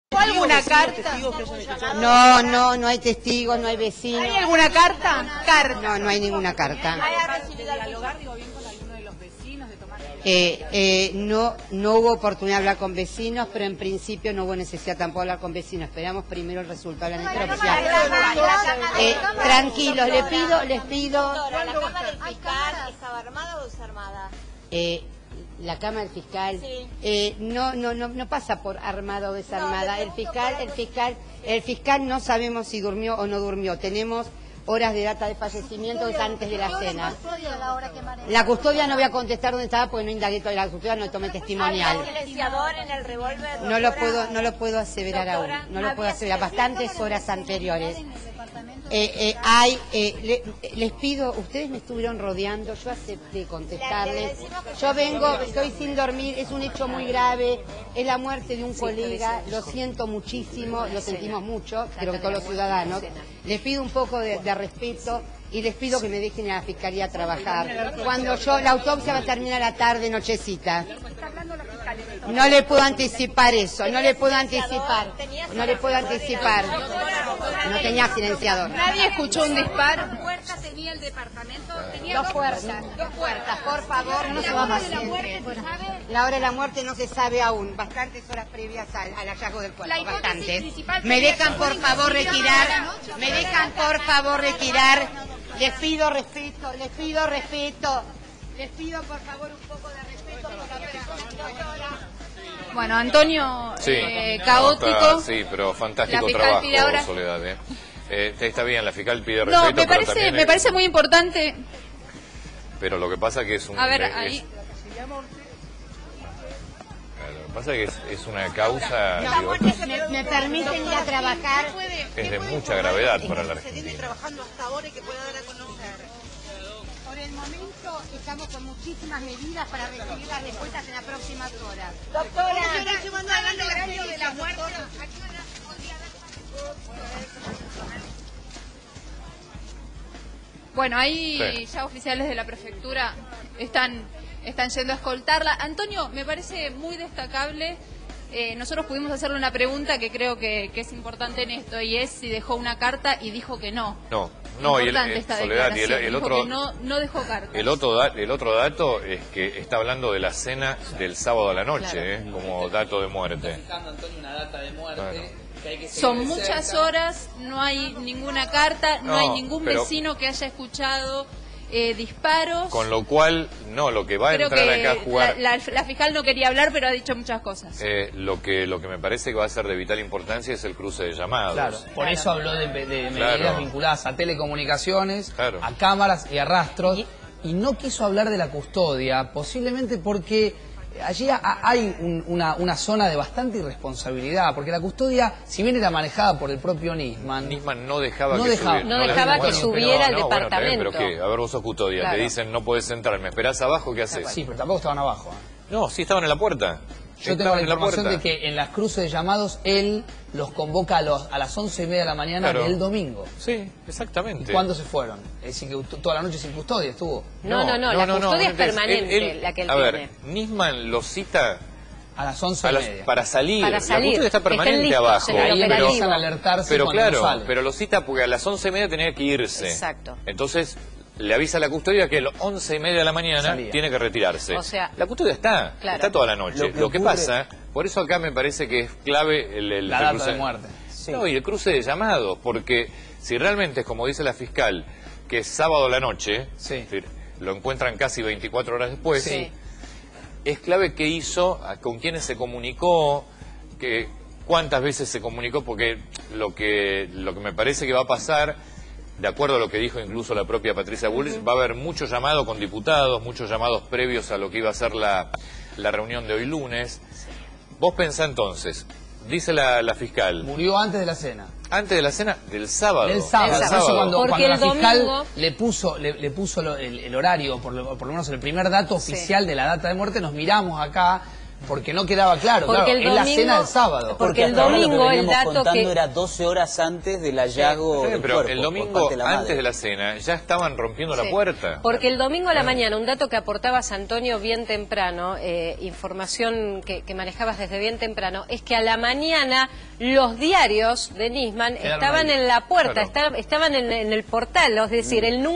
¿Alguna carta? No hay testigos, no hay vecinos. ¿Hay alguna carta? No hay ninguna carta. ¿Dialogar bien con alguno de los vecinos de tomar? No hubo oportunidad de hablar con vecinos, pero en principio no hubo necesidad tampoco de hablar con vecinos. Esperamos primero el resultado de la necropsia. Tranquilos, les pido. ¿La cama del fiscal estaba armada o desarmada? La cama del fiscal, sí. No pasa por armada o desarmada. El fiscal no sabemos si durmió o no durmió. Tenemos horas de data de fallecimiento antes de la cena. La custodia no voy a contestar dónde estaba porque no indagué toda la custodia, no tomé testimonial. ¿Había silenciador en el revólver? No lo puedo aseverar aún. No lo puedo aseverar. Bastantes horas anteriores. Les pido, ustedes me estuvieron rodeando, yo acepté contestarles. Yo vengo, estoy sin dormir, es un hecho muy grave, es la muerte de un colega, lo siento muchísimo, lo sentimos mucho, creo que todos los ciudadanos. Les pido un poco de respeto y les pido que me dejen a la fiscalía trabajar. La autopsia va a terminar a la tarde, nochecita. No le puedo anticipar eso, no le puedo anticipar. No tenía silenciador. ¿Nadie escuchó un disparo? ¿Cuántas puertas tenía el departamento? Dos puertas, por favor, no se va más. La hora de la muerte no se sabe aún, bastantes horas previas al hallazgo del cuerpo, bastantes. ¿Me dejan por favor retirar? Les pido respeto. Les pido por favor un poco de respeto por la persona. Bueno, Antonio, Sí, caótico. sí, pero fantástico La fiscal trabajo, pide ahora... Soledad. Está bien, la fiscal pide respeto, No, pero me parece muy importante. Pero lo que pasa que es un... A ver, ahí... Lo que pasa es que es una causa... No, me permiten ir a trabajar. Es de mucha gravedad para la Argentina. Se viene trabajando hasta ahora y que pueda dar a conocer. Por el momento estamos con muchísimas medidas para recibir las respuestas en las próximas horas. Doctora, el horario de la muerte. Bueno, ahí Sí. ya oficiales de la prefectura están yendo a escoltarla. Antonio, me parece muy destacable. Nosotros pudimos hacerle una pregunta que creo que es importante en esto, y es si dejó una carta, y dijo que no. No, Importante esta Soledad, declaración. el Dijo otro... que no dejó carta. El otro dato es que está hablando de la cena del sábado a la noche, Claro. como dato de muerte. Está fijando, Antonio, una data de muerte. Bueno. Que hay que seguir Son de muchas cerca. horas, no hay ninguna carta, no hay ningún pero- vecino que haya escuchado disparos. Con lo cual, no, lo que va a Creo entrar que acá a jugar... la fiscal no quería hablar, pero ha dicho muchas cosas. Lo que me parece que va a ser de vital importancia es el cruce de llamados. Claro, por eso habló de medidas Claro. vinculadas a telecomunicaciones, Claro. a cámaras y a rastros, y no quiso hablar de la custodia, posiblemente porque allí hay una zona de bastante irresponsabilidad, porque la custodia, si bien era manejada por el propio Nisman, No dejaba No que dejaba- subiera. no dejaba bueno, que subiera al bueno, está bien, departamento. pero ¿qué? A ver, vos sos custodia, Claro. te dicen no podés entrar, ¿me esperás abajo? ¿Qué haces? sí, pero tampoco estaban abajo. No, sí estaban en la puerta. Yo tengo Estaban la en la información puerta. de que en las cruces de llamados él los convoca a las 11:30 de la mañana Claro. del domingo. Sí, exactamente. ¿Y cuándo se fueron? Es decir, que toda la noche sin custodia estuvo. No, la custodia es permanente, la que él a tiene. ver, Nisman lo cita A las 11:30. para salir. Para salir. La custodia está Estén permanente listos abajo. en el Ahí operativo. empiezan a alertarse Pero cuando no claro, sale. pero lo cita porque a las 11:30 tenía que irse. Exacto. Entonces le avisa a la custodia que a las 11:30 de la mañana Salía. tiene que retirarse. O sea, la custodia está toda la noche. Lo que Lo que ocurre- pasa, por eso acá me parece que es clave el La data cruce de muerte. Sí. No, y el cruce de llamados, porque si realmente es como dice la fiscal, que es sábado a la noche, Sí. es decir, lo encuentran casi 24 horas después, Sí. es clave qué hizo, con quiénes se comunicó, cuántas veces se comunicó, porque lo que me parece que va a pasar, de acuerdo a lo que dijo incluso la propia Patricia Bullrich, va a haber mucho llamado con diputados, muchos llamados previos a lo que iba a ser la reunión de hoy lunes. Vos pensá entonces, dice la fiscal, Murió antes de la cena. antes de la cena del sábado. Del sábado. Del Por eso sábado. Porque cuando la el fiscal domingo- le puso el horario, por lo menos el primer dato oficial de la data de muerte, nos miramos acá porque no quedaba claro, Porque claro, el es la domingo- cena del sábado. Porque el hasta ahora domingo lo que el veníamos dato contando que... era 12 horas antes del hallazgo del Pero cuerpo el por domingo, parte de la madre. antes de la cena, ya estaban rompiendo la Sí. puerta. Porque el domingo a la mañana, un dato que aportabas, Antonio, bien temprano, información que manejabas desde bien temprano, es que a la mañana los diarios de Nisman Quedaron estaban ahí. en la puerta, Claro. estaban en el portal, es decir, él nunca